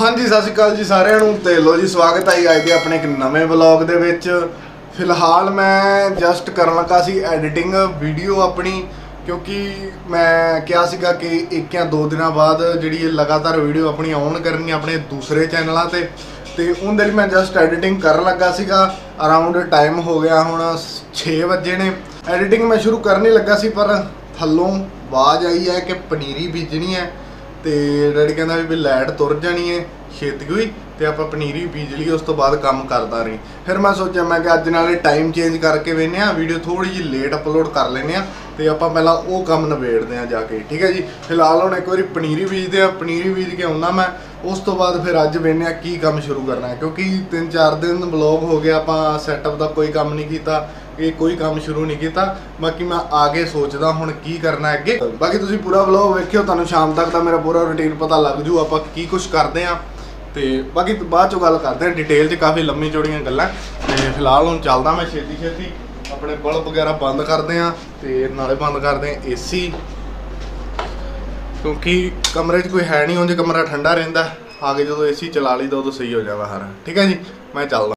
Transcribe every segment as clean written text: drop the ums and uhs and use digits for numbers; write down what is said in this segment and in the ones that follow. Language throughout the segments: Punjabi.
हाँ जी सत श्री अकाल जी सारिਆਂ ਨੂੰ ਤੇ ਲੋ जी स्वागत है ਅੱਜ ਦੇ ਆਪਣੇ ਇੱਕ ਨਵੇਂ ਵਲੌਗ ਦੇ ਵਿੱਚ। ਫਿਲਹਾਲ ਮੈਂ ਜਸਟ ਕਰਨ ਲੱਗਾ ਸੀ ਐਡੀਟਿੰਗ ਵੀਡੀਓ ਆਪਣੀ, क्योंकि मैं क्या सीगा कि एक या दो दिन बाद जी लगातार वीडियो अपनी ऑन करनी अपने दूसरे चैनलों से, तो उनके लिए मैं जस्ट एडिटिंग कर लगा सीगा। अराउंड टाइम हो गया हुण 6 बजे ने। एडिटिंग मैं शुरू करने लगा सी पर थल्लों आवाज़ आई है कि पनीरी बीजनी है, तो डैडी कहता भी लाइट तुर जानी है छेती हुई, तो आप पनीरी बीज ली उस तो बाद काम करता रही। फिर मैं सोचा मैं कि अज नाले टाइम चेंज करके वेने वीडियो थोड़ी जी लेट अपलोड कर लेने, तो आप पहला वो काम नबेड़ते हैं जाके। ठीक है जी, फिलहाल हम एक बार पनीरी बीजते हैं, पनीरी बीज के आना मैं, उस तो बाद फिर अज वेने की काम शुरू करना है, क्योंकि 3-4 दिन ब्लॉग हो गया आप सैटअप का कोई काम नहीं किया, ये कोई काम शुरू नहीं किया। बाकी मैं आगे सोचदा हुण की करना अगे। बाकी तुसीं पूरा ब्लॉग वेखियो, तुहानूं शाम तक तो मेरा पूरा रूटीन पता लग जू आप की कुछ करते हैं। तो बाकी बाद चो गल करते हैं डिटेल च, काफ़ी लम्मी चौड़ियां गल्लां। तो फिलहाल हुण चलदा मैं छेती अपने बल्ब वगैरह बंद करते हैं, तो नाले बंद करते हैं AC, क्योंकि कमरे कोई है नहीं, उंज कमरा ठंडा रहिंदा। आगे जो AC चला ली तो उदों सही हो जाएगा सारा। ठीक है जी, मैं चलदा।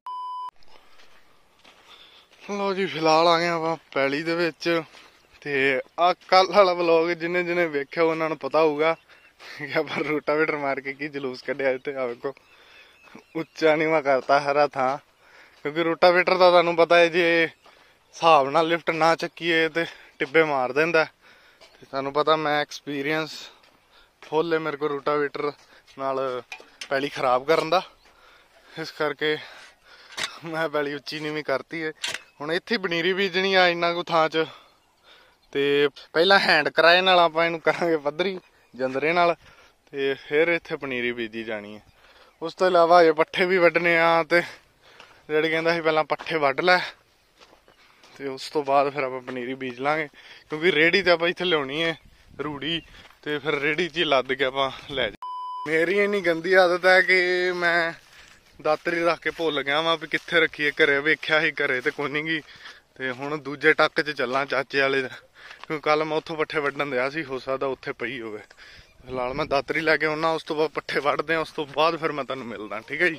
लो जी फिलहाल आ गए आप पैली दे विच, ते आ कल वाला व्लॉग जिन्हें जिन्हें वेख्या उन्हां नूं पता होगा कि आप रोटावेटर मार के की जलूस कढ़िया। इत्थे आवेखो उच्चा नीवा करता हरा था, क्योंकि रोटावेटर का तुहानूं पता है जे हिसाब नाल लिफ्ट ना चक्कीए तो टिब्बे मार देंदा। ते तुहानूं पता मैं एक्सपीरियंस फुल है मेरे को रोटावेटर नाल पैली खराब करन दा, इस करके मैं पैली उच्ची नीवी करती है। हुण इत्थे पनीरी बीजनी आ इन्ना को थां च, ते पहला हैंड कराए नाल आपां इहनूं करांगे पद्धरी जंदरे नाल, ते फिर इत्थे पनीरी बीजी जानी है। उस तो इलावा अजे पट्ठे भी वड्डने आ, ते डैडी कहंदा सी पहलां पट्ठे वड्ड लै, तो उस तो बाद फिर आप पनीरी बीज लाँगे, क्योंकि रेहड़ी तो आप इत्थे लियाउणी है रूड़ी, तो फिर रेहड़ी च लद के आप लै जा। मेरी इन्नी गंदी आदत है कि मैं दातरी रख के भुल गया वा भी कित्थे रखीए। घरे वेख्या ही घरे तो कोई नहीं, तो हुण दूजे टक च चलां चाचे वाले, क्योंकि कल मैं उत्थों पट्ठे वड्डन दिया सी, हो सकदा उत्थे पई होवे। फिलहाल मैं दातरी लैके आउणा, उस तो बाद पट्ठे वड्डदे हैं, उस तो बाद फिर मैं तुहानूं मिलदा। ठीक है जी।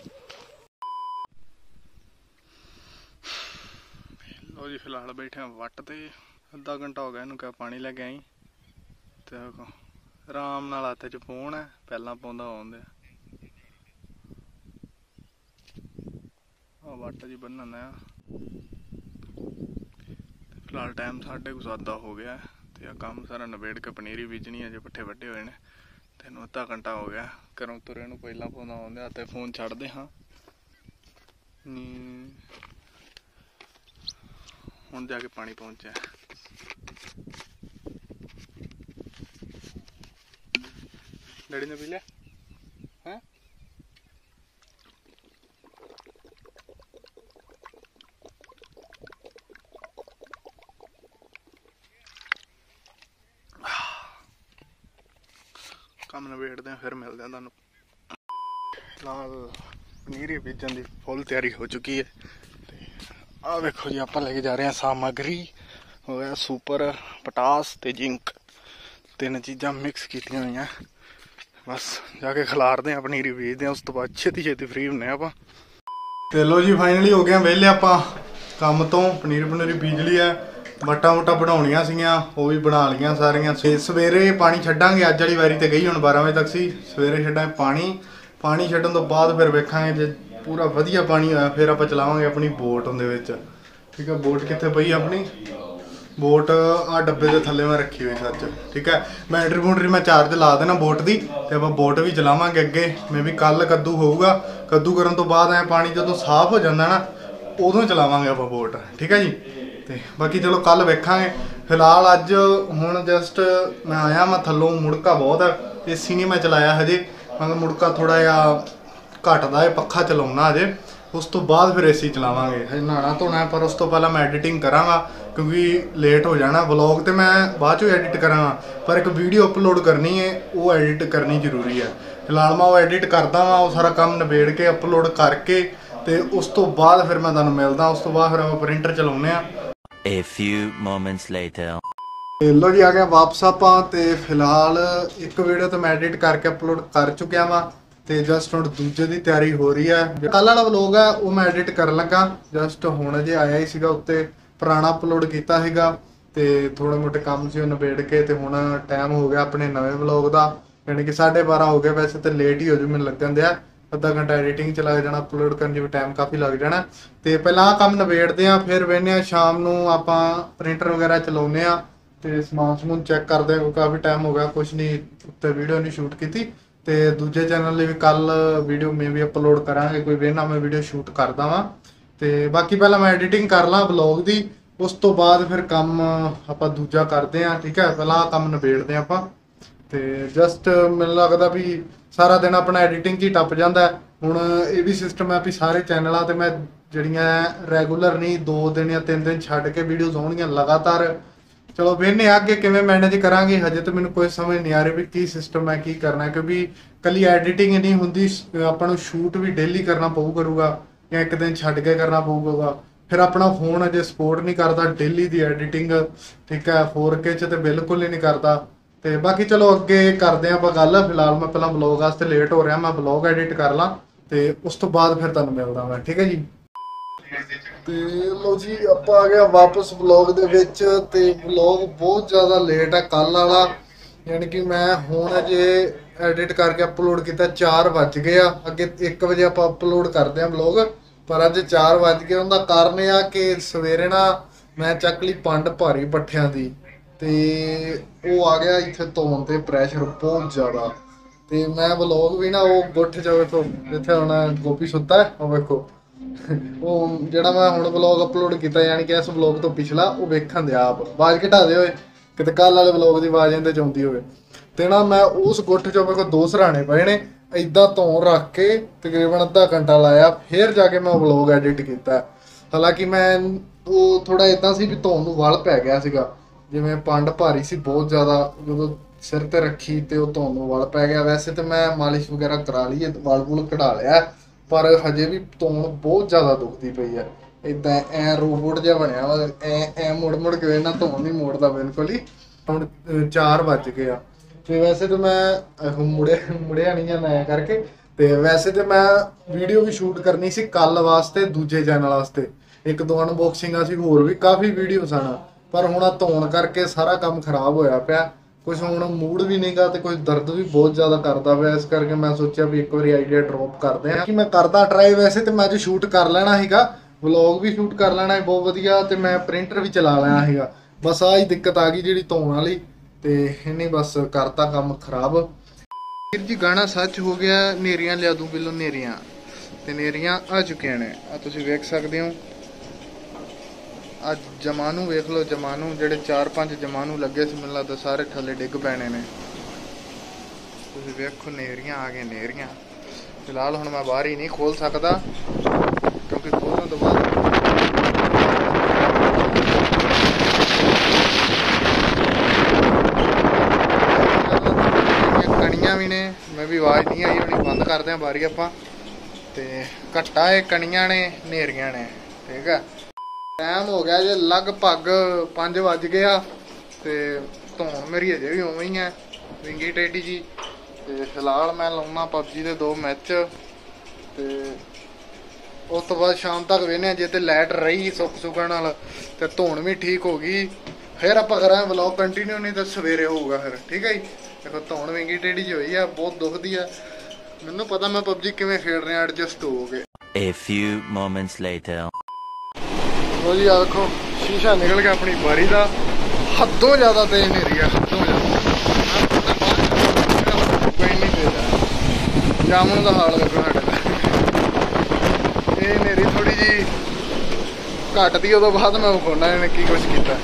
लो जी फिलहाल बैठे हैं वट ते, अद्धा घंटा हो गया इनू क्या पानी लैके आई, तो आराम नाल हत्थ च फोन है, पहला पाउंदा आउंदे वट जी बन्नन है। फिलहाल टाइम 7:30 हो गया, तो काम सारा नबेड़ के पनीरी बीजनी है, जो पट्ठे वड्डे हुए हैं। तेनों अद्धा घंटा हो गया घरों तुरे नूं, पहला पाउंदा आउंदे हत्थ फोन छड्डदे हाँ हुण जाके पानी पहुंचा। डैडी ने पी लिया है? काम नबेड़ते हैं, फिर मिलते हैं तुहानूं। फिलहाल पनीरी बीजन की फुल तैयारी हो चुकी है। आ देखो जी आप लेके जा रहे हैं सामग्री, हो गया सुपर पटास ते जिंक, 3 चीज़ां मिक्स की हुई हैं। बस जाके खिलारते हैं पनीरी बीजते हैं, उस तो बाद छेती फ्री होने आप। तो लो जी फाइनली हो गया वेले आप काम तो, पनीरी बीज ली है। वट्टा वुट्टा बनाउणियां सीगियां वो भी बना लियां सारियां। सवेरे पानी छड्डांगे, अज वाली वारी तो गई हुण 12 बजे तक सी। सवेरे छड्डांगे पानी छड्डण तो बाद फिर वेखांगे जे पूरा वधिया पानी होया फिर आप चलावांगे अपनी बोट उहदे विच। ठीक है, बोट कित्थे पई अपनी बोट आ डब्बे के थल्ले मैं रखी हुई सच। ठीक है, बैटरी मैं चार्ज ला देना बोट की, तो आप बोट भी चलावांगे अगे। मैं भी कल कद्दू होऊगा, कद्दू करन तो बाद ऐ पानी जो साफ हो जाता ना उदों चलावांगे आप बोट। ठीक है जी, तो बाकी चलो कल वेखांगे। फिलहाल अज हुण जस्ट मैं आया, मैं थल्लों मुड़का बहुत है, AC नहीं मैं चलाया हजे, मैं मुड़का थोड़ा जिहा घटदा है, पक्खा चलाउणा अजे, उस तो बाद फिर AC चलावांगे। नहाना धोना है, पर उस तो पहला मैं एडिटिंग करांगा, क्योंकि लेट हो जाना। व्लॉग तो मैं बाद चो एडिट करांगा, पर एक वीडियो अपलोड करनी है, वो एडिट करनी जरूरी है। फिलहाल मैं वो एडिट करदा वा, वो सारा काम नबेड़ के अपलोड करके, तो उस तो बाद फिर मैं तुहानूं मिलदा। उस तो बाद फिर आप प्रिंटर चलाउने आ। A few moments later. लो जी आ गया वापस आप। तो फिलहाल एक वीडियो तो मैं एडिट करके अपलोड कर चुकिया वा, ਤੇ ਜਸਟ ਹੁਣ ਦੂਜੇ ਦੀ ਤਿਆਰੀ ਹੋ ਰਹੀ ਹੈ। ਕੱਲ ਵਾਲਾ ਵਲੋਗ ਹੈ ਉਹ ਮੈਂ ਐਡਿਟ ਕਰਨ ਲੱਗਾ, ਜਸਟ ਹੁਣ ਜੇ ਆਇਆ ਹੀ ਸੀਗਾ ਉੱਤੇ, ਪੁਰਾਣਾ ਅਪਲੋਡ ਕੀਤਾ ਸੀਗਾ ਤੇ ਥੋੜੇ ਮੋਟੇ ਕੰਮ ਸੀ ਉਹ ਨਿਬੇੜ ਕੇ ਤੇ ਹੁਣ ਟਾਈਮ ਹੋ ਗਿਆ ਆਪਣੇ ਨਵੇਂ ਵਲੋਗ ਦਾ, ਯਾਨੀ ਕਿ 12:30 ਹੋ ਗਿਆ। ਵੈਸੇ ਤੇ ਲੇਟ ਹੀ ਹੋ ਜੂ ਮੈਨੂੰ ਲੱਗਣ ਦਿਆ, ਅੱਧਾ ਘੰਟਾ ਐਡੀਟਿੰਗ ਚ ਲੱਗ ਜਾਣਾ, ਅਪਲੋਡ ਕਰਨ ਚ ਵੀ ਟਾਈਮ ਕਾਫੀ ਲੱਗ ਜਾਣਾ। ਤੇ ਪਹਿਲਾਂ ਆਹ ਕੰਮ ਨਿਬੇੜਦੇ ਆ, ਫਿਰ ਵੇਖਦੇ ਆ ਸ਼ਾਮ ਨੂੰ ਆਪਾਂ ਪ੍ਰਿੰਟਰ ਵਗੈਰਾ ਚਲਾਉਂਦੇ ਆ ਤੇ ਸਮਾਨ ਸਮੂਨ ਚੈੱਕ ਕਰਦੇ ਆ। ਕਾਫੀ ਟਾਈਮ ਹੋ ਗਿਆ ਕੁਛ ਨਹੀਂ ਉੱਤੇ ਵੀਡੀਓ ਨਹੀਂ ਸ਼ੂਟ ਕੀਤੀ, ਤੇ ਦੂਜੇ ਚੈਨਲ ਲਈ ਵੀ ਕੱਲ ਵੀਡੀਓ ਮੈਂ ਵੀ ਅਪਲੋਡ ਕਰਾਂਗੇ, ਕੋਈ ਵੇਖਣਾ ਮੈਂ ਵੀਡੀਓ ਸ਼ੂਟ ਕਰਦਾ ਵਾਂ। ਤੇ ਬਾਕੀ ਪਹਿਲਾਂ ਮੈਂ ਐਡੀਟਿੰਗ ਕਰ ਲਾਂ ਵਲੌਗ ਦੀ, ਉਸ ਤੋਂ ਬਾਅਦ ਫਿਰ ਕੰਮ ਆਪਾਂ ਦੂਜਾ ਕਰਦੇ ਆ, ਠੀਕ ਹੈ। ਪਹਿਲਾਂ ਆਹ ਕੰਮ ਨਿਬੇੜਦੇ ਆਪਾਂ ਤੇ ਜਸਟ ਮੈਨੂੰ ਲੱਗਦਾ ਵੀ ਸਾਰਾ ਦਿਨ ਆਪਣਾ ਐਡੀਟਿੰਗ 'ਚ ਹੀ ਟੱਪ ਜਾਂਦਾ। ਹੁਣ ਇਹ ਵੀ ਸਿਸਟਮ ਹੈ ਵੀ ਸਾਰੇ ਚੈਨਲਾਂ ਤੇ ਮੈਂ ਜਿਹੜੀਆਂ ਰੈਗੂਲਰ ਨਹੀਂ 2 ਦਿਨ ਜਾਂ 3 ਦਿਨ ਛੱਡ ਕੇ ਵੀਡੀਓਜ਼ ਆਉਣਗੀਆਂ ਲਗਾਤਾਰ। ਚਲੋ ਵੇਖਦੇ ਆ ਅੱਗੇ ਕਿਵੇਂ ਮੈਨੇਜ ਕਰਾਂਗੇ, ਹਜੇ ਤਾਂ ਮੈਨੂੰ ਕੋਈ ਸਮਝ ਨਹੀਂ ਆ ਰਹੀ ਵੀ ਕੀ ਸਿਸਟਮ ਹੈ, ਕੀ ਕਰਨਾ ਹੈ, ਕਿਉਂਕਿ ਕੱਲੀ ਐਡੀਟਿੰਗ ਨਹੀਂ ਹੁੰਦੀ, ਆਪਾਂ ਨੂੰ ਸ਼ੂਟ ਵੀ ਡੇਲੀ ਕਰਨਾ ਪਊ ਕਰੂਗਾ ਜਾਂ ਇੱਕ ਦਿਨ ਛੱਡ ਕੇ ਕਰਨਾ ਪਊਗਾ। ਫਿਰ ਆਪਣਾ ਫੋਨ ਅਜੇ ਸਪੋਰਟ ਨਹੀਂ ਕਰਦਾ ਡੇਲੀ ਦੀ ਐਡੀਟਿੰਗ, ਠੀਕ ਹੈ, 4K 'ਚ ਤੇ ਬਿਲਕੁਲ ਹੀ ਨਹੀਂ ਕਰਦਾ। ਤੇ ਬਾਕੀ ਚਲੋ ਅੱਗੇ ਕਰਦੇ ਆਪਾਂ ਗੱਲ। ਫਿਲਹਾਲ ਮੈਂ ਪਹਿਲਾਂ ਵਲੌਗ ਵਾਸਤੇ ਲੇਟ ਹੋ ਰਿਹਾ, ਮੈਂ ਵਲੌਗ ਐਡਿਟ ਕਰ ਲਾਂ ਤੇ ਉਸ ਤੋਂ ਬਾਅਦ ਫਿਰ ਤੁਹਾਨੂੰ ਮਿਲਦਾ ਮੈਂ, ਠੀਕ ਹੈ ਜੀ। ਤੇ ਲੋ ਜੀ ਆਪਾਂ ਆ ਗਿਆ ਵਾਪਸ ਵਲੌਗ ਦੇ ਵਿੱਚ, ਤੇ ਵਲੌਗ ਬਹੁਤ ਜ਼ਿਆਦਾ ਲੇਟ ਹੈ ਕੱਲ ਵਾਲਾ, ਯਾਨੀ ਕਿ ਮੈਂ ਹੁਣ ਅਜੇ ਐਡਿਟ ਕਰਕੇ ਅਪਲੋਡ ਕੀਤਾ 4 ਵੱਜ ਗਏ ਆ। ਅੱਗੇ 1 ਵਜੇ ਆਪਾਂ ਅਪਲੋਡ ਕਰਦੇ ਆ ਵਲੌਗ, ਪਰ ਅੱਜ 4 ਵੱਜ ਗਏ। ਉਹਦਾ ਕਾਰਨ ਇਹ ਆ ਕਿ ਸਵੇਰੇ ਨਾ ਮੈਂ ਚੱਕ ਲਈ ਪੰਡ ਭਾਰੀ ਪੱਠਿਆਂ ਦੀ, ਤੇ ਉਹ ਆ ਗਿਆ ਇੱਥੇ ਧੋਣ ਤੇ ਪ੍ਰੈਸ਼ਰ ਬਹੁਤ ਜ਼ਿਆਦਾ, ਤੇ ਮੈਂ ਵਲੌਗ ਵੀ ਨਾ ਉਹ ਗੁੱਠ ਜਾਵੇ ਤੋਂ ਜਿੱਥੇ ਹੁਣ ਗੋਪੀ ਸੁੱਤਾ ਹੈ ਉਹ ਵੇਖੋ, ਉਹ ਜਿਹੜਾ ਮੈਂ ਹੁਣ ਵਲੌਗ ਅਪਲੋਡ ਕੀਤਾ ਯਾਨੀ ਕਿ ਇਸ ਵਲੌਗ ਤੋਂ ਪਿਛਲਾ, ਉਹ ਵੇਖਣ ਦਿਆ ਆਪ। ਆਵਾਜ਼ ਘਟਾ ਦੇ ਹੋਏ ਕਿਤੇ ਕੱਲ ਵਾਲੇ ਵਲੌਗ ਦੀ ਆਵਾਜ਼ ਇਹਦੇ ਚ ਆਉਂਦੀ ਹੋਵੇ। ਤੇ ਨਾ ਮੈਂ ਉਸ ਗੁੱਠ ਚੋਂ ਮੇਰੇ ਕੋਲ 2 ਸਰਾਣੇ ਪਏ ਨੇ, ਏਦਾਂ ਧੋਣ ਰੱਖ ਕੇ ਤਕਰੀਬਨ ਅੱਧਾ ਘੰਟਾ ਲਾਇਆ, ਫਿਰ ਜਾ ਕੇ ਮੈਂ ਵਲੌਗ ਐਡਿਟ ਕੀਤਾ। ਹਾਲਾਂਕਿ ਮੈਂ ਉਹ ਥੋੜਾ ਏਦਾਂ ਸੀ ਵੀ ਧੋਣ ਨੂੰ ਵਲ ਪੈ ਗਿਆ ਸੀਗਾ, ਜਿਵੇਂ ਪੰਡ ਭਾਰੀ ਸੀ ਬਹੁਤ ਜ਼ਿਆਦਾ, ਜਦੋਂ ਸਿਰ ਤੇ ਰੱਖੀ ਤੇ ਉਹ ਧੋਣ ਨੂੰ ਵਲ ਪੈ ਗਿਆ। ਵੈਸੇ ਤੇ ਮੈਂ ਮਾਲਿਸ਼ ਵਗੈਰਾ ਕਰਾ ਲਈ, ਵਲ ਵੁਲ ਕਢਾ ਲਿਆ, ਪਰ ਹਜੇ ਵੀ ਧੋਣ ਬਹੁਤ ਜ਼ਿਆਦਾ ਦੁਖਦੀ ਪਈ ਹੈ। ਏਦਾਂ ਐ ਰੋਬੋਟ ਜਿਹਾ ਬਣਿਆ ਵਾ, ਐ ਮੁੜ ਕੇ ਨਾ ਧੋਣ ਨਹੀਂ ਮੋੜਦਾ ਬਿਲਕੁਲ ਹੀ। ਹੁਣ 4 ਵੱਜ ਗਏ ਆ ਤੇ ਵੈਸੇ ਤਾਂ ਮੈਂ ਮੁੜਿਆ ਨਹੀਂ ਜਾਂਦਾ ਐ ਕਰਕੇ। ਤੇ ਵੈਸੇ ਤੇ ਮੈਂ ਵੀਡੀਓ ਵੀ ਸ਼ੂਟ ਕਰਨੀ ਸੀ ਕੱਲ ਵਾਸਤੇ, ਦੂਜੇ ਚੈਨਲ ਵਾਸਤੇ, 1-2 ਅਨਬਾਕਸਿੰਗਾਂ ਸੀ, ਹੋਰ ਵੀ ਕਾਫੀ ਵੀਡੀਓ ਸਨ, ਪਰ ਹੁਣ ਆ ਧੋਣ ਕਰਕੇ ਸਾਰਾ ਕੰਮ ਖਰਾਬ ਹੋਇਆ ਪਿਆ। ਕੁਛ ਹੁਣ ਮੂਡ ਵੀ ਨਹੀਂਗਾ ਤੇ ਕੁਝ ਦਰਦ ਵੀ ਬਹੁਤ ਜ਼ਿਆਦਾ ਕਰਦਾ ਪਿਆ, ਇਸ ਕਰਕੇ ਮੈਂ ਸੋਚਿਆ ਵੀ ਇੱਕ ਵਾਰੀ ਆਈਡੀਆ ਡ੍ਰੌਪ ਕਰਦੇ ਆ ਕਿ ਮੈਂ ਕਰਦਾ ਟਰਾਈ। ਵੈਸੇ ਤੇ ਮੈਂ ਅੱਜ ਸ਼ੂਟ ਕਰ ਲੈਣਾ ਸੀਗਾ, ਵਲੌਗ ਵੀ ਸ਼ੂਟ ਕਰ ਲੈਣਾ ਬਹੁਤ ਵਧੀਆ, ਤੇ ਮੈਂ ਪ੍ਰਿੰਟਰ ਵੀ ਚਲਾ ਲੈਣਾ ਸੀਗਾ, ਬਸ ਆਹ ਹੀ ਦਿੱਕਤ ਆ ਗਈ ਜਿਹੜੀ ਧੋਣ ਵਾਲੀ, ਤੇ ਇਹਨੇ ਬਸ ਕਰਤਾ ਕੰਮ ਖਰਾਬ। ਵੀਰ ਜੀ ਗਾਣਾ ਸੱਚ ਹੋ ਗਿਆ, ਨੇਰੀਆਂ ਲਿਆ ਦੂੰ ਬਿੱਲੋ ਨੇਰੀਆਂ, ਤੇ ਨੇਰੀਆਂ ਆ ਚੁੱਕੀਆਂ ਨੇ, ਆ ਤੁਸੀਂ ਵੇਖ ਸਕਦੇ ਹੋ। ਅੱਜ ਜਮਾਨੂ ਵੇਖ ਲਓ, ਜਮਾਨੂ ਜਿਹੜੇ 4-5 ਜਮਾਨੂ ਲੱਗੇ ਸੀ ਮੈਨੂੰ ਲੱਗਦਾ ਸਾਰੇ ਥੱਲੇ ਡਿੱਗ ਪੈਣੇ ਨੇ। ਤੁਸੀਂ ਵੇਖੋ ਨੇਰੀਆਂ ਆ ਗਏ, ਨੇਰੀਆਂ। ਫਿਲਹਾਲ ਹੁਣ ਮੈਂ ਬਾਹਰ ਹੀ ਨਹੀਂ ਖੋਲ ਸਕਦਾ ਕਿਉਂਕਿ ਖੋਲਣ ਤੋਂ ਬਾਅਦ ਕਣੀਆਂ ਵੀ ਨੇ, ਮੈਂ ਵੀ ਆਵਾਜ਼ ਨਹੀਂ ਆਈ ਹੋਣੀ, ਬੰਦ ਕਰਦੇ ਹਾਂ ਬਾਰੀ ਆਪਾਂ। ਤੇ ਘੱਟਾ ਇਹ ਕਣੀਆਂ ਨੇ, ਨੇਰੀਆਂ ਨੇ, ਠੀਕ ਹੈ। ਟਾਈਮ ਹੋ ਗਿਆ ਜੇ ਲਗਭਗ 5 ਵੱਜ ਗਏ ਆ, ਤੇ ਧੋਣ ਮੇਰੀ ਅਜੇ ਵੀ ਉਵੇਂ ਹੀ ਹੈ ਵਿੰਗੀ ਟੇਡੀ ਜੀ। ਤੇ ਫਿਲਹਾਲ ਮੈਂ ਲਾਉਣਾ ਪਬਜੀ ਦੇ 2 ਮੈਚ, ਤੇ ਉਸ ਤੋਂ ਬਾਅਦ ਸ਼ਾਮ ਤੱਕ ਵੇਖਦੇ ਹਾਂ ਜੇ ਤੇ ਲਾਈਟ ਰਹੀ ਸੁੱਕਣ ਨਾਲ ਤੇ ਧੋਣ ਵੀ ਠੀਕ ਹੋ ਗਈ, ਫਿਰ ਆਪਾਂ ਕਰਾਂਗੇ ਵਲੌਗ ਕੰਟੀਨਿਊ, ਨਹੀਂ ਤਾਂ ਸਵੇਰੇ ਹੋਊਗਾ ਫਿਰ, ਠੀਕ ਹੈ ਜੀ। ਦੇਖੋ ਧੋਣ ਵਿੰਗੀ ਟੇਡੀ ਜੀ ਹੋਈ ਆ, ਬਹੁਤ ਦੁਖਦੀ ਆ, ਮੈਨੂੰ ਪਤਾ ਮੈਂ ਪਬਜੀ ਕਿਵੇਂ ਖੇਡ ਰਿਹਾ, ਐਡਜਸਟ ਹੋ ਗਏ। A few moments later. ਲੋ ਜੀ ਆ ਦੇਖੋ ਸ਼ੀਸ਼ਾ ਨਿਕਲ ਗਿਆ ਆਪਣੀ ਬਾਰੀ ਦਾ, ਹੱਦੋਂ ਜ਼ਿਆਦਾ ਤੇਜ਼ ਹਨੇਰੀ ਆ, ਹੱਦੋਂ ਜ਼ਿਆਦਾ। ਨਹੀਂ ਤੇਜ਼ ਜਾਮਨ ਦਾ ਹਾਲ ਦੇਖੋ ਸਾਡੇ ਦਾ, ਇਹ ਹਨੇਰੀ ਥੋੜੀ ਜੀ ਘੱਟਦੀ, ਉਦੋਂ ਬਾਅਦ ਮੈਂ ਵਿਖਾਉਣਾ ਇਹਨੇ ਕੀ ਕੁਛ ਕੀਤਾ।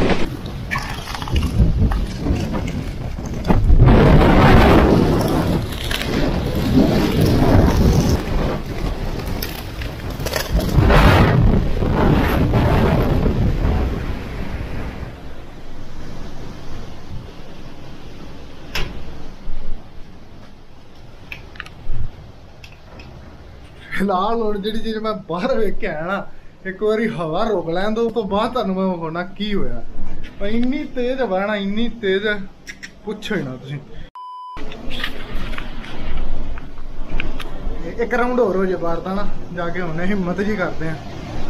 ਫਿਲਹਾਲ ਹੁਣ ਜਿਹੜੀ ਚੀਜ਼ ਮੈਂ ਬਾਹਰ ਵੇਖ ਕੇ ਆਇਆ ਨਾ, ਇੱਕ ਵਾਰੀ ਹਵਾ ਰੋਕ ਲੈਣ ਦੋ, ਉਸ ਤੋਂ ਬਾਅਦ ਤੁਹਾਨੂੰ ਮੈਂ ਵਿਖਾਉਣਾ ਕੀ ਹੋਇਆ। ਇੰਨੀ ਤੇਜ਼ ਹਵਾ ਨਾ, ਇੰਨੀ ਤੇਜ਼ ਪੁੱਛੋ ਹੀ ਨਾ ਤੁਸੀਂ। ਇੱਕ ਰਾਉਂਡ ਹੋਰ ਹੋ ਜੇ ਬਾਹਰ ਦਾ ਨਾ ਜਾ ਕੇ ਹੁਣੇ ਹਿੰਮਤ ਜੀ ਕਰਦੇ ਆ।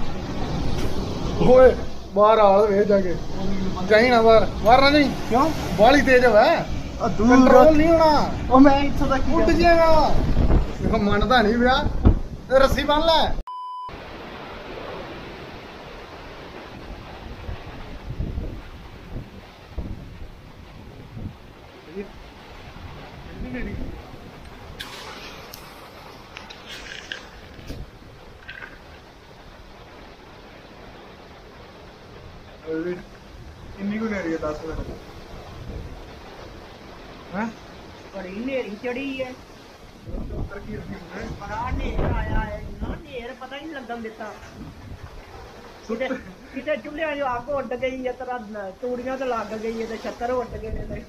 ਓਏ ਬਾਹਰ ਆਲ ਵੇ ਜਾ ਕੇ ਜਾਈ ਨਾ ਬਾਹਰ ਨਾ ਨਹੀਂ ਕਿਉਂ ਬਾਲੀ ਤੇਜ਼ ਹੋਵੇ ਕੰਟਰੋਲ ਨਹੀਂ ਹੋਣਾ। ਉਹ ਮੈਂ ਇੱਥੋਂ ਤੱਕ ਉੱਡ ਜਾਏਗਾ ਦੇਖੋ ਮੰਨਦਾ ਨਹੀਂ ਪਿਆ ਤੇ ਰੱਸੀ ਬੰਨ ਲੈ। ਕਿੰਨੀ ਕੁ ਨੇਰੀ ਹੈ 10 ਮਿੰਟ ਹੈ ਬੜੀ ਨੇਰੀ ਚੜੀ ਹੈ। ਉੱਤਰ ਕੀ ਰੱਖੀ ਹੈ ਬੜਾ ਨੇਰ ਆਇਆ ਹੈ ਨਾ ਨੇਰ ਪਤਾ ਹੀ ਨਹੀਂ ਲੱਗਣ ਦਿੱਤਾ। ਕਿਤੇ ਚੁੱਲ੍ਹਿਆਂ 'ਚ ਅੱਗ ਉੱਡ ਗਈ ਹੈ ਤੇਰਾ ਤੂੜੀਆਂ ਤੇ ਲੱਗ ਗਈ ਹੈ ਤੇ ਛੱਤਰ ਉੱਡ ਗਏ ਨੇ।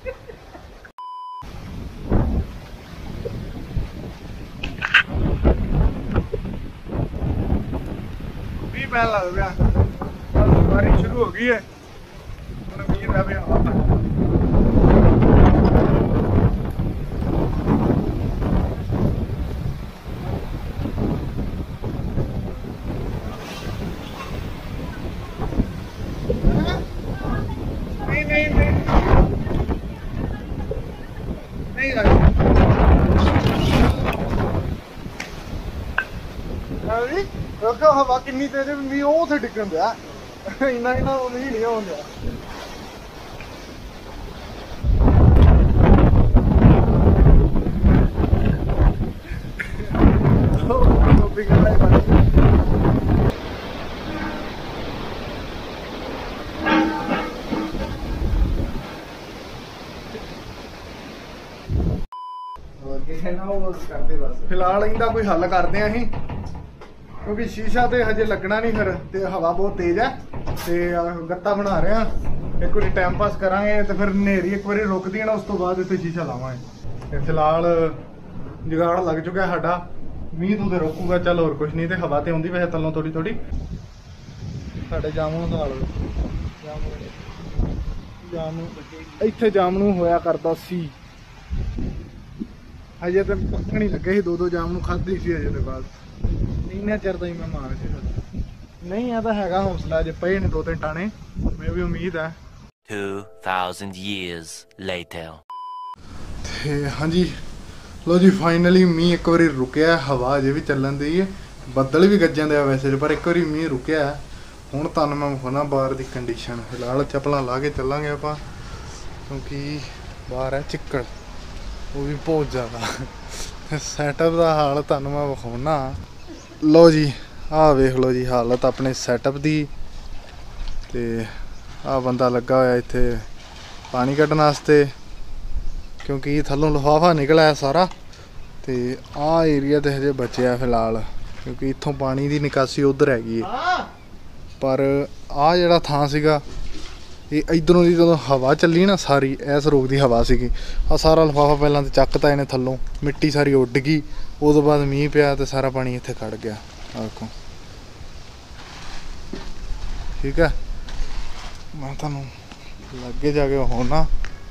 ਵੀ ਪੈਣ ਲੱਗ ਪਿਆ ਬਾਰਿਸ਼ ਸ਼ੁਰੂ ਹੋ ਗਈ ਹੈ ਹੁਣ ਮੀਂਹ ਦਾ ਵੀ ਹਾਲ ਹੈ। ਹਵਾ ਕਿੰਨੀ ਤੇਜ਼ ਵੀ ਉਹ ਉੱਥੇ ਡਿੱਗਣ ਦਿਆ ਇੰਨਾ ਉਹ ਨਹੀਂ ਹੋਣ ਦਿਆ। ਫਿਲਹਾਲ ਇਹਦਾ ਕੋਈ ਹੱਲ ਕਰਦੇ ਆਂ ਅਸੀਂ ਕਿਉਂਕਿ ਸ਼ੀਸ਼ਾ ਤੇ ਹਜੇ ਲੱਗਣਾ ਨਹੀਂ ਫਿਰ ਤੇ ਹਵਾ ਬਹੁਤ ਤੇਜ਼ ਹੈ ਤੇ ਗੱਤਾ ਬਣਾ ਰਹੇ ਆ। ਇੱਕ ਵਾਰੀ ਟਾਈਮ ਪਾਸ ਕਰਾਂਗੇ ਤੇ ਫਿਰ ਹਨੇਰੀ ਇੱਕ ਵਾਰੀ ਰੁਕਦੀ ਹੈ ਨਾ ਉਸ ਤੋਂ ਬਾਅਦ ਇੱਥੇ ਸ਼ੀਸ਼ਾ ਲਾਵਾਂਗੇ। ਤੇ ਫਿਲਹਾਲ ਜੁਗਾੜ ਲੱਗ ਚੁੱਕਿਆ ਸਾਡਾ ਮੀਂਹ ਤੋਂ ਤੇ ਰੋਕੂਗਾ ਚੱਲ ਹੋਰ ਕੁਝ ਨਹੀਂ ਤੇ ਹਵਾ ਤੇ ਆਉਂਦੀ ਵੈਸੇ ਤਲੋਂ ਥੋੜੀ ਥੋੜੀ। ਸਾਡੇ ਜਾਮੂ ਦਾ ਹਾਲ ਜਾਮੂ ਇੱਥੇ ਜਾਮੂ ਹੋਇਆ ਕਰਦਾ ਸੀ ਹਜੇ ਤੇ ਪੱਕਣ ਹੀ ਲੱਗੇ ਸੀ ਦੋ ਜਾਮੂ ਖਾਧੀ ਸੀ ਹਜੇ ਤੇ ਬਾਅਦ ਇੰਨਾ ਚਿਰ ਤਾਂ ਹੀ ਮੈਂ ਮਾਰ ਸੀ ਨਹੀਂ ਆ ਤਾਂ ਹੈਗਾ ਹੌਸਲਾ ਜੇ ਪਏ ਨੇ 2-3 ਟਾਣੇ ਮੈਂ ਵੀ ਉਮੀਦ ਹੈ। 2000 years later ਤੇ ਹਾਂਜੀ ਲੋ ਜੀ ਫਾਈਨਲੀ ਮੀਂਹ ਇੱਕ ਵਾਰੀ ਰੁਕਿਆ ਹਵਾ ਅਜੇ ਵੀ ਚੱਲਣ ਦੀ ਹੈ ਬੱਦਲ ਵੀ ਗੱਜਣ ਦੇ ਆ ਵੈਸੇ ਪਰ ਇੱਕ ਵਾਰੀ ਮੀਂਹ ਰੁਕਿਆ ਹੁਣ ਤੁਹਾਨੂੰ ਮੈਂ ਵਿਖਾਉਣਾ ਬਾਹਰ ਦੀ ਕੰਡੀਸ਼ਨ। ਫਿਲਹਾਲ ਚੱਪਲਾਂ ਲਾ ਕੇ ਚੱਲਾਂਗੇ ਆਪਾਂ ਕਿਉਂਕਿ ਬਾਹਰ ਹੈ ਚਿੱਕੜ ਉਹ ਵੀ ਬਹੁਤ ਜ਼ਿਆਦਾ। ਸੈਟਅਪ ਦਾ ਹਾਲ ਤੁਹਾਨੂੰ ਮੈਂ ਵਿਖਾਉਣਾ। ਲਓ ਜੀ ਆਹ ਵੇਖ ਲਓ ਜੀ ਹਾਲਤ ਆਪਣੇ ਸੈਟਅਪ ਦੀ ਤੇ ਆਹ ਬੰਦਾ ਲੱਗਾ ਹੋਇਆ ਇੱਥੇ ਪਾਣੀ ਕੱਢਣ ਵਾਸਤੇ ਕਿਉਂਕਿ ਥੱਲੋਂ ਲਿਫਾਫਾ ਨਿਕਲਿਆ ਸਾਰਾ ਤੇ ਆਹ ਏਰੀਆ ਤੇ ਹਜੇ ਬਚਿਆ ਫਿਲਹਾਲ ਕਿਉਂਕਿ ਇੱਥੋਂ ਪਾਣੀ ਦੀ ਨਿਕਾਸੀ ਉਧਰ ਹੈਗੀ ਹੈ ਪਰ ਆਹ ਜਿਹੜਾ ਥਾਂ ਸੀਗਾ ਇਹ ਇਧਰੋਂ ਦੀ ਜਦੋਂ ਹਵਾ ਚੱਲੀ ਨਾ ਸਾਰੀ ਇਸ ਰੋਕ ਦੀ ਹਵਾ ਸੀਗੀ ਆਹ ਸਾਰਾ ਲਿਫਾਫਾ ਪਹਿਲਾਂ ਤਾਂ ਚੱਕਤਾ ਇਹਨੇ ਥੱਲੋਂ ਮਿੱਟੀ ਸਾਰੀ ਉੱਡ ਗਈ ਉਹ ਤੋਂ ਬਾਅਦ ਮੀਂਹ ਪਿਆ ਤੇ ਸਾਰਾ ਪਾਣੀ ਇੱਥੇ ਖੜ ਗਿਆ ਆਹ ਦੇਖੋ ਠੀਕ ਹੈ। ਮੈਂ ਤੁਹਾਨੂੰ ਲੱਗੇ ਜਾ ਕੇ ਹੋਣਾ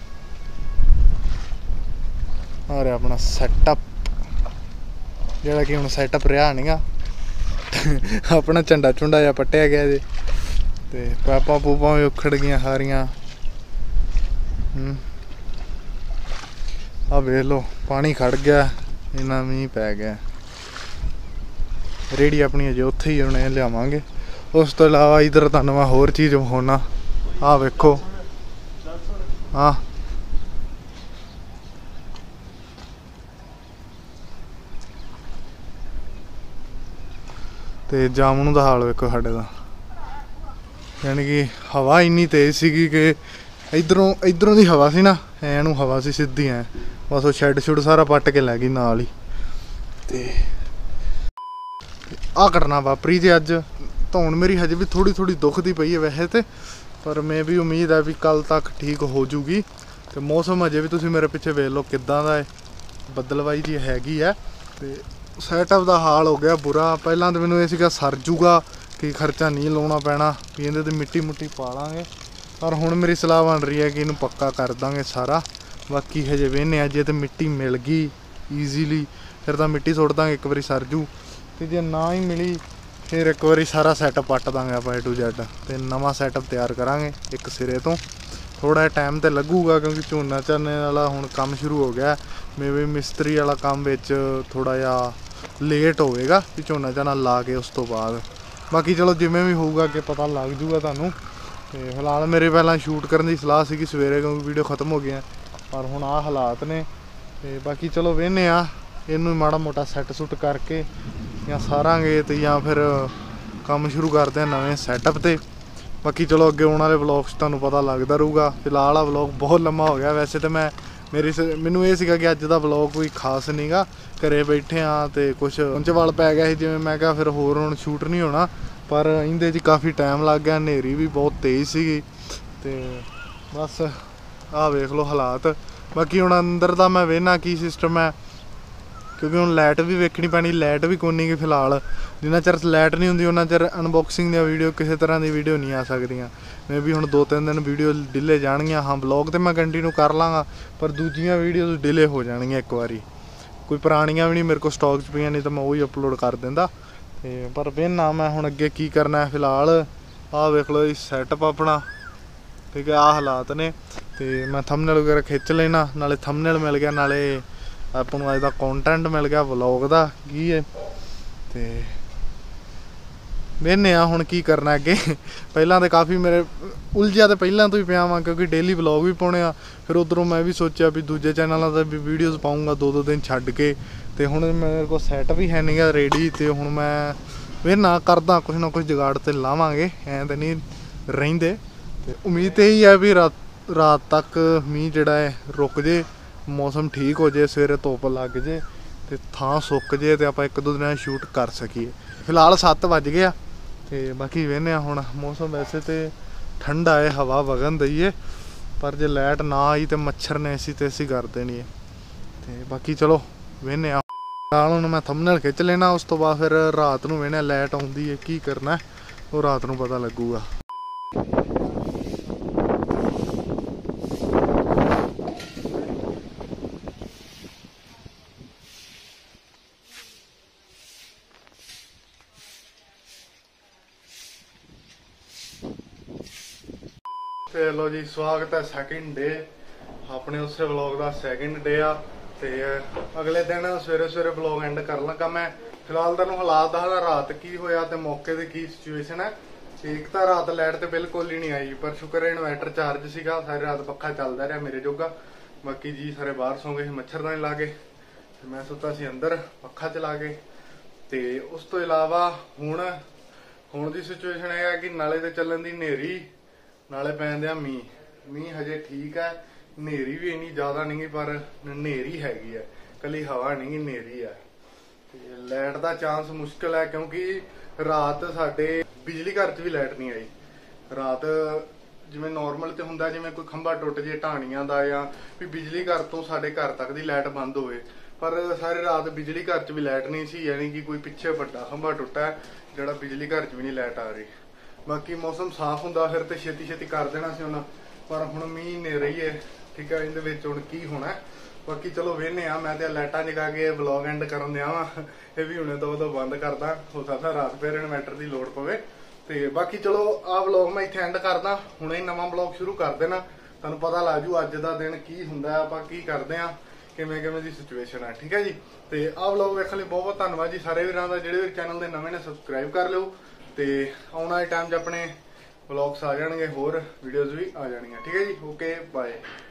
ਆ ਰਿਹਾ ਆਪਣਾ ਸੈਟਅਪ ਜਿਹੜਾ ਕਿ ਹੁਣ ਸੈਟਅਪ ਰਿਹਾ ਨਹੀਂਗਾ ਆਪਣਾ ਝੰਡਾ ਝੁੰਡਾ ਜਿਹਾ ਪੱਟਿਆ ਗਿਆ ਜੇ ਤੇ ਪਾਪਾ ਪੂਪਾਂ ਵੀ ਉਖੜ ਗਈਆਂ ਸਾਰੀਆਂ। ਆ ਵੇਖ ਲਓ ਪਾਣੀ ਖੜ ਗਿਆ ਇੰਨਾ ਮੀਂਹ ਪੈ ਗਿਆ। ਰੇੜੀ ਆਪਣੀ ਅਜੇ ਉੱਥੇ ਹੀ ਹੁਣ ਲਿਆਵਾਂਗੇ। ਉਸ ਤੋਂ ਇਲਾਵਾ ਇੱਧਰ ਤੁਹਾਨੂੰ ਮੈਂ ਹੋਰ ਚੀਜ਼ ਵਿਖਾਉਣਾ ਆਹ ਵੇਖੋ ਆਹ ਤੇ ਜਾਮਨੂ ਦਾ ਹਾਲ ਵੇਖੋ ਸਾਡੇ ਦਾ ਯਾਨੀ ਕਿ ਹਵਾ ਇੰਨੀ ਤੇਜ਼ ਸੀਗੀ ਕਿ ਇਧਰੋਂ ਦੀ ਹਵਾ ਸੀ ਨਾ ਐ ਨੂੰ ਹਵਾ ਸੀ ਸਿੱਧੀ ਐ ਬਸ ਉਹ ਸ਼ੈੱਡ ਸ਼ੁੱਡ ਸਾਰਾ ਪੱਟ ਕੇ ਲੈ ਗਈ ਨਾਲ ਹੀ। ਤੇ ਆਹ ਘਟਨਾ ਵਾਪਰੀ ਜੇ ਅੱਜ ਧੌਣ ਮੇਰੀ ਹਜੇ ਵੀ ਥੋੜੀ ਦੁਖਦੀ ਪਈ ਹੈ ਵੈਸੇ ਤੇ ਪਰ ਮੈਂ ਵੀ ਉਮੀਦ ਹੈ ਵੀ ਕੱਲ ਤੱਕ ਠੀਕ ਹੋ ਜੂਗੀ। ਤੇ ਮੌਸਮ ਅਜੇ ਵੀ ਤੁਸੀਂ ਮੇਰੇ ਪਿੱਛੇ ਵੇਖ ਲਓ ਕਿੱਦਾਂ ਦਾ ਹੈ ਬੱਦਲਵਾਈ ਜੀ ਹੈਗੀ ਹੈ ਤੇ ਸੈਟਅਪ ਦਾ ਹਾਲ ਹੋ ਗਿਆ ਬੁਰਾ। ਪਹਿਲਾਂ ਤਾਂ ਮੈਨੂੰ ਇਹ ਸੀਗਾ ਸਰ ਜੂਗਾ ਕਿ ਖਰਚਾ ਨਹੀਂ ਲਾਉਣਾ ਪੈਣਾ ਵੀ ਇਹਦੇ ਤੇ ਮਿੱਟੀ ਮੁੱਟੀ ਪਾ ਲਾਂਗੇ ਪਰ ਹੁਣ ਮੇਰੀ ਸਲਾਹ ਬਣ ਰਹੀ ਹੈ ਕਿ ਇਹਨੂੰ ਪੱਕਾ ਕਰ ਦਾਂਗੇ ਸਾਰਾ। ਬਾਕੀ ਹਜੇ ਵੇਖਦੇ ਹਾਂ ਜੇ ਤੇ ਮਿੱਟੀ ਮਿਲ ਗਈ ਈਜ਼ੀਲੀ फिर तो मिट्टी सुट दांगे एक बारी सर जू। तो जे ना ही मिली फिर एक बारी सारा सैटअप पट दांगे आप A to Z ते नवा सैटअप तैयार करांगे एक सिरे तो। थोड़ा टाइम तो लगूगा क्योंकि झोना झरने वाला हुण काम शुरू हो गया। मे भी मिस्त्री वाला काम विच थोड़ा जिहा लेट होएगा कि झोना झरना ला के उस तो बाद। बाकी चलो जिवें भी होऊगा कि पता लग जूगा तुहानूं। ते फिलहाल मेरे पहलां शूट करने की सलाह सी सवेरे क्योंकि वीडियो खत्म हो गई है, पर हुण आ हालात ने। ते बाकी चलो वेहने आ इनू माड़ा मोटा सैट सुट करके या सारांगे तो या फिर काम शुरू करते हैं नवे सैटअप ते। बाकी चलो अगे आने वाले व्लॉग्स तुहानूं पता लगता रहूगा। फिलहाल आ व्लॉग बहुत लंबा हो गया। वैसे तो मैनू ये सीगा कि अज दा व्लॉग कोई खास नहीं गा, घरे बैठे हाँ तो कुछ उंच वल पै गया जिवें मैं कहा फिर होर हुण शूट नहीं होना, पर इहदे च काफ़ी टाइम लग गया। हनेरी भी बहुत तेज़ सीगी ते बस आ वेख लो हालात। बाकी हुण अंदर दा मैं वेखना की सिस्टम है क्योंकि हुण लाइट भी वेखनी पैनी। लाइट भी कोनी गी फिलहाल, जिन्ना चਿਰ लाइट नहीं हुंदी उन्ना चਿਰ अनबॉक्सिंग दी वीडियो किसी तरह की वीडियो नहीं आ सकदियां। मैं भी हुण 2-3 दिन वीडियो डिले जाणगियां। हाँ ब्लॉग तो मैं कंटिन्यू कर लाँगा पर दूजियां वीडियोज़ डिले हो जाणगियां एक बारी। कोई पुरानियां भी नहीं मेरे को स्टॉक च पईयां, नहीं तो मैं वही अपलोड कर दिंदा। ते पर वेखना मैं हुण अगे की करना है। फिलहाल आ वेख लो जी सैटअप अपना, ठीक है। आ हालात ने ते मैं थंबनेल वगैरह खिच लेना, नाले थंबनेल मिल गया नाले ਆਪਾਂ ਨੂੰ ਅੱਜ ਦਾ ਕੰਟੈਂਟ ਮਿਲ ਗਿਆ ਵਲੌਗ ਦਾ ਕੀ ਹੈ। ਤੇ ਵੇਖਦੇ ਆ ਹੁਣ ਕੀ ਕਰਨਾ ਅੱਗੇ। ਪਹਿਲਾਂ ਤਾਂ ਕਾਫੀ ਮੇਰੇ ਉਲਝਿਆ ਤੇ ਪਹਿਲਾਂ ਤੋਂ ਹੀ ਪਿਆ ਵਾਂ ਕਿਉਂਕਿ ਡੇਲੀ ਵਲੌਗ ਵੀ ਪਾਉਣੇ ਆ। ਫਿਰ ਉਧਰੋਂ ਮੈਂ ਵੀ ਸੋਚਿਆ ਵੀ ਦੂਜੇ ਚੈਨਲਾਂ 'ਤੇ ਵੀ ਵੀਡੀਓਜ਼ ਪਾਊਂਗਾ 2-2 ਦਿਨ ਛੱਡ ਕੇ। ਤੇ ਹੁਣ ਮੇਰੇ ਕੋਲ ਸੈਟ ਵੀ ਹੈ ਨਹੀਂਗਾ ਰੈਡੀ। ਤੇ ਹੁਣ ਮੈਂ ਵੇਖਣਾ ਕਰਦਾ ਕੁਛ ਨਾ ਕੁਛ ਜੁਗਾੜ ਤੇ ਲਾਵਾਂਗੇ, ਐਂ ਤਾਂ ਨਹੀਂ ਰਹਿੰਦੇ। ਤੇ ਉਮੀਦ ਇਹੀ ਹੈ ਵੀ ਰਾਤ ਤੱਕ ਮੀਂਹ ਜਿਹੜਾ ਹੈ ਰੁਕ ਜੇ, मौसम ठीक हो जाए, सवेरे धुप लग जाए तो थां सुक जाए तो आप 1-2 दिन शूट कर सकीए। फिलहाल 7 बज गया तो बाकी वेखने हुण मौसम वैसे तो ठंडा है, हवा वगन दई है, पर जे लाइट ना आई तो मच्छर ने ऐसी कर देनी है। तो बाकी चलो वेखने फिलहाल हुण मैं थंबनेल खिच लेना, उस तो बाद फिर रात नूं वेखने लाइट आउंदी है की करना वो रात नूं पता लगूगा। ਤੇ ਲੋ ਜੀ ਸਵਾਗਤ ਹੈ ਸੈਕਿੰਡ ਡੇ ਆਪਣੇ ਉਸੇ ਵਲੌਗ ਦਾ ਸੈਕਿੰਡ ਡੇ ਆ। ਤੇ ਅਗਲੇ ਦਿਨ ਸਵੇਰੇ ਸਵੇਰੇ ਵਲੌਗ ਐਂਡ ਕਰ ਲੱਗਾ ਮੈਂ। ਫਿਲਹਾਲ ਤੁਹਾਨੂੰ ਹਾਲਾਤ ਦੱਸਦਾ ਰਾਤ ਕੀ ਹੋਇਆ ਤੇ ਮੌਕੇ ਦੀ ਕੀ ਸਿਚੁਏਸ਼ਨ ਹੈ। ਤੇ ਇੱਕ ਤਾਂ ਰਾਤ ਲਾਈਟ ਤੇ ਬਿਲਕੁਲ ਹੀ ਨਹੀਂ ਆਈ, ਪਰ ਸ਼ੁਕਰ ਹੈ ਇਨਵਰਟਰ ਚਾਰਜ ਸੀਗਾ, ਸਾਰੀ ਰਾਤ ਪੱਖਾ ਚੱਲਦਾ ਰਿਹਾ ਮੇਰੇ ਜੋਗਾ। ਬਾਕੀ ਜੀ ਸਾਰੇ ਬਾਹਰ ਸੌਂ ਗਏ, ਮੱਛਰਦਾਨੀ ਲਾ ਕੇ, ਤੇ ਮੈਂ ਸੁੱਤਾ ਸੀ ਅੰਦਰ ਪੱਖਾ ਚਲਾ ਕੇ। ਤੇ ਉਸ ਤੋਂ ਇਲਾਵਾ ਹੁਣ ਦੀ ਸਿਚੁਏਸ਼ਨ ਇਹ ਹੈ ਕਿ ਨਾਲੇ ਤੇ ਚੱਲਣ ਦੀ ਹਨੇਰੀ ਨਾਲੇ ਪੈਂਦੇ ਆ ਮੀਂਹ ਹਜੇ ਠੀਕ ਹੈ। ਹਨੇਰੀ ਵੀ ਇੰਨੀ ਜ਼ਿਆਦਾ ਨਹੀਂ ਪਰ ਹਨੇਰੀ ਹੈਗੀ ਹੈ, ਕੱਲੀ ਹਵਾ ਨਹੀਂ ਹਨੇਰੀ ਹੈ। ਤੇ ਲਾਈਟ ਦਾ ਚਾਂਸ ਮੁਸ਼ਕਿਲ ਹੈ ਕਿਉਂਕਿ ਰਾਤ ਸਾਡੇ ਬਿਜਲੀ ਘਰ 'ਚ ਵੀ ਲਾਈਟ ਨਹੀਂ ਆਈ। ਰਾਤ ਜਿਵੇਂ ਨਾਰਮਲ ਤੇ ਹੁੰਦਾ ਜਿਵੇਂ ਕੋਈ ਖੰਭਾ ਟੁੱਟ ਜੇ ਢਾਣੀਆਂ ਦਾ ਜਾਂ ਵੀ ਬਿਜਲੀ ਘਰ ਤੋਂ ਸਾਡੇ ਘਰ ਤੱਕ ਦੀ ਲਾਈਟ ਬੰਦ ਹੋਵੇ, ਪਰ ਸਾਰੀ ਰਾਤ ਬਿਜਲੀ ਘਰ 'ਚ ਵੀ ਲਾਈਟ ਨਹੀਂ ਸੀ। ਯਾਨੀ ਕਿ ਕੋਈ ਪਿੱਛੇ ਵੱਡਾ ਖੰਭਾ ਟੁੱਟਾ ਜਿਹੜਾ ਬਿਜਲੀ ਘਰ 'ਚ ਵੀ ਨਹੀਂ ਲਾਈਟ ਆ ਰਹੀ। ਬਾਕੀ ਮੌਸਮ ਸਾਫ਼ ਹੁੰਦਾ ਫਿਰ ਤੇ ਛੇਤੀ ਕਰ ਦੇਣਾ ਸੀ ਉਹਨਾਂ, ਪਰ ਹੁਣ ਮੀਂਹ ਨੇ ਰਹੀ ਹੈ, ਠੀਕ ਹੈ। ਇਹਦੇ ਵਿੱਚ ਹੁਣ ਕੀ ਹੋਣਾ ਬਾਕੀ ਚਲੋ ਵੇਖਦੇ ਆ। ਮੈਂ ਤੇ ਲਾਈਟਾਂ ਜਗਾ ਕੇ ਵਲੌਗ ਐਂਡ ਕਰਨ ਦਿਆ ਵਾਂ, ਇਹ ਵੀ ਹੁਣੇ ਤੋਂ ਬੰਦ ਕਰਦਾ, ਹੋ ਸਕਦਾ ਰਾਤ ਫਿਰ ਇਨਵਰਟਰ ਦੀ ਲੋੜ ਪਵੇ। ਤੇ ਬਾਕੀ ਚਲੋ ਆਹ ਵਲੌਗ ਮੈਂ ਇੱਥੇ ਐਂਡ ਕਰਦਾ, ਹੁਣੇ ਹੀ ਨਵਾਂ ਵਲੌਗ ਸ਼ੁਰੂ ਕਰ ਦੇਣਾ, ਤੁਹਾਨੂੰ ਪਤਾ ਲੱਗ ਜੂ ਅੱਜ ਦਾ ਦਿਨ ਕੀ ਹੁੰਦਾ, ਆਪਾਂ ਕੀ ਕਰਦੇ ਆ, ਕਿਵੇਂ ਦੀ ਸਿਚੁਏਸ਼ਨ ਹੈ, ਠੀਕ ਹੈ ਜੀ। ਤੇ ਆਹ ਵਲੌਗ ਵੇਖਣ ਲਈ ਬਹੁਤ ਧੰਨਵਾਦ ਜੀ ਸਾਰੇ ਵੀਰਾਂ ਦਾ। ਜਿਹੜੇ ਵੀ ਚੈਨਲ ਦੇ ਨਵੇਂ ਨੇ ਸਬਸਕ੍ਰਾਈਬ ਕਰ ਲਿਓ। ਤੇ ਆਉਣ ਵਾਲੇ ਟਾਈਮ 'ਚ ਆਪਣੇ ਵਲੌਗਸ ਆ ਜਾਣਗੇ, ਹੋਰ ਵੀਡੀਓਜ਼ ਵੀ ਆ ਜਾਣਗੀਆਂ, ਠੀਕ ਹੈ ਜੀ। Okay bye.